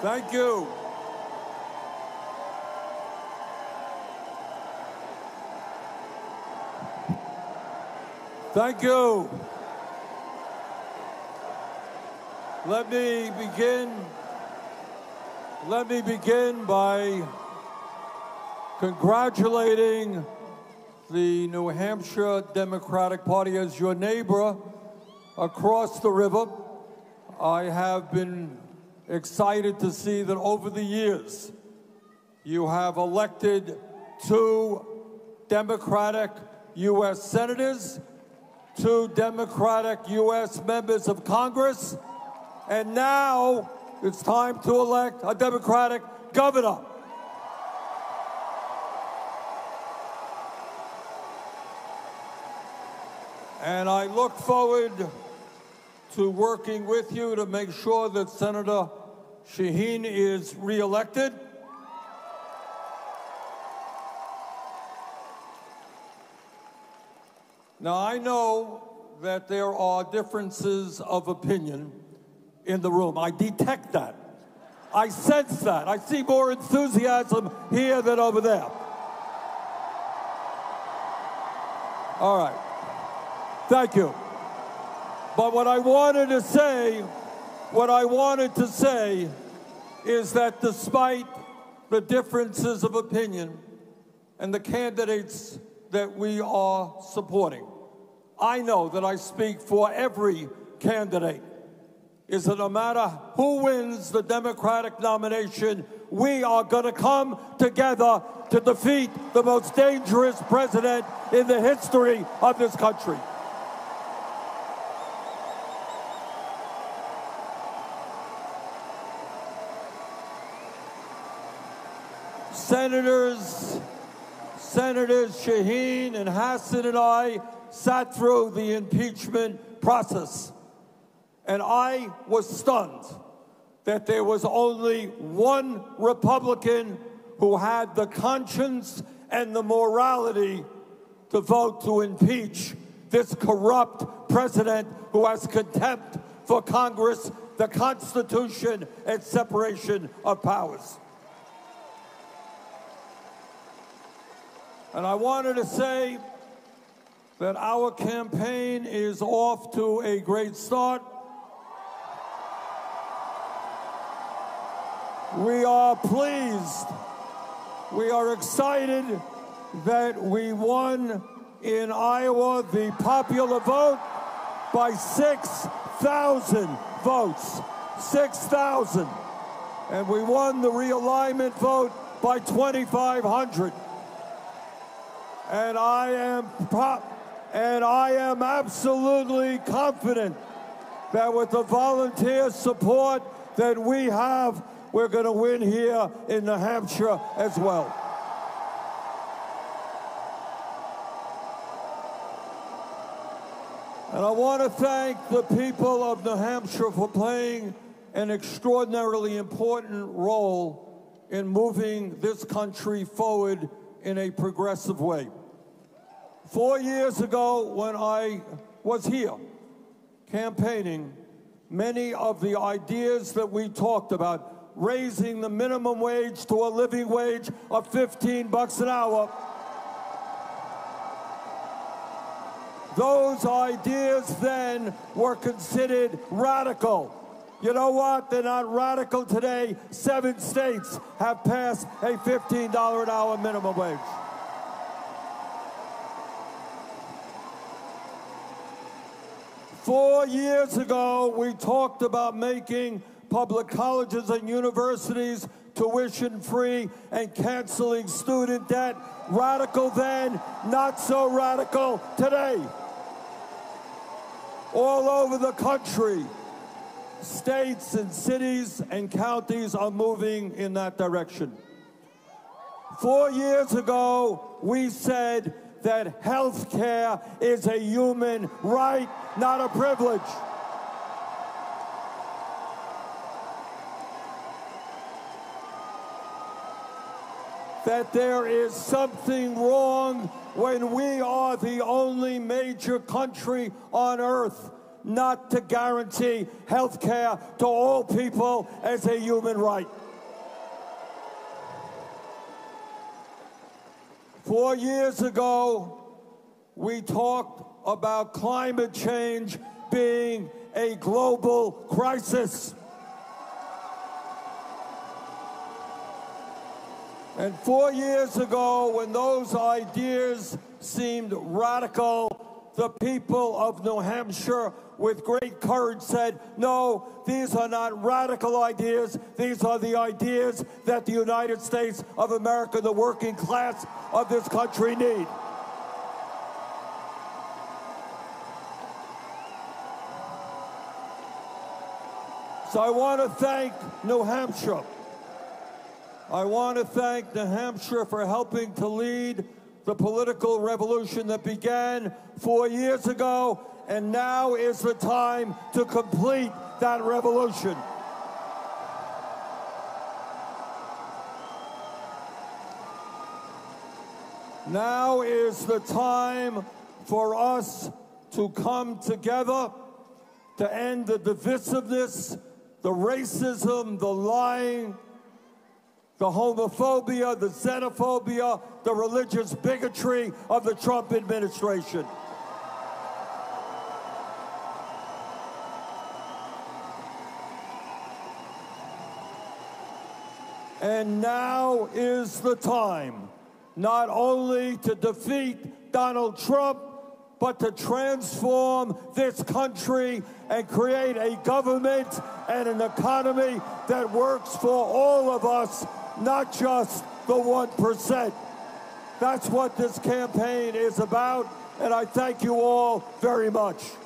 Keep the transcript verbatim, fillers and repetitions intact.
Thank you. Thank you. Let me begin, let me begin by congratulating the New Hampshire Democratic Party as your neighbor across the river. I have been excited to see that over the years you have elected two Democratic U S senators, two Democratic U S members of Congress, and now it's time to elect a Democratic governor. And I look forward to working with you to make sure that Senator Shaheen is reelected. Now, I know that there are differences of opinion in the room. I detect that. I sense that. I see more enthusiasm here than over there. All right. Thank you. But what I wanted to say, what I wanted to say is that despite the differences of opinion and the candidates that we are supporting, I know that I speak for every candidate, is that no matter who wins the Democratic nomination, we are going to come together to defeat the most dangerous president in the history of this country. Senators, Senators Shaheen and Hassan and I sat through the impeachment process, and I was stunned that there was only one Republican who had the conscience and the morality to vote to impeach this corrupt president who has contempt for Congress, the Constitution, and separation of powers. And I wanted to say that our campaign is off to a great start. We are pleased, we are excited that we won in Iowa the popular vote by six thousand votes, six thousand. And we won the realignment vote by twenty-five hundred. And I am pro- and I am absolutely confident that with the volunteer support that we have, we're going to win here in New Hampshire as well. And I want to thank the people of New Hampshire for playing an extraordinarily important role in moving this country forward in a progressive way. Four years ago, when I was here campaigning, many of the ideas that we talked about, raising the minimum wage to a living wage of fifteen bucks an hour, those ideas then were considered radical. You know what? They're not radical today. Seven states have passed a fifteen dollars an hour minimum wage. Four years ago, we talked about making public colleges and universities tuition-free and canceling student debt. Radical then, not so radical today. All over the country, states and cities and counties are moving in that direction. Four years ago, we said that health care is a human right, not a privilege. That there is something wrong when we are the only major country on earth not to guarantee health care to all people as a human right. Four years ago, we talked about climate change being a global crisis. And four years ago, when those ideas seemed radical, the people of New Hampshire, with great courage, said, no, these are not radical ideas. These are the ideas that the United States of America, the working class of this country, need. So I want to thank New Hampshire. I want to thank New Hampshire for helping to lead the political revolution that began four years ago, and now is the time to complete that revolution. Now is the time for us to come together to end the divisiveness, the racism, the lying, the homophobia, the xenophobia, the religious bigotry of the Trump administration. And now is the time, not only to defeat Donald Trump, but to transform this country and create a government and an economy that works for all of us, not just the one percent. That's what this campaign is about, and I thank you all very much.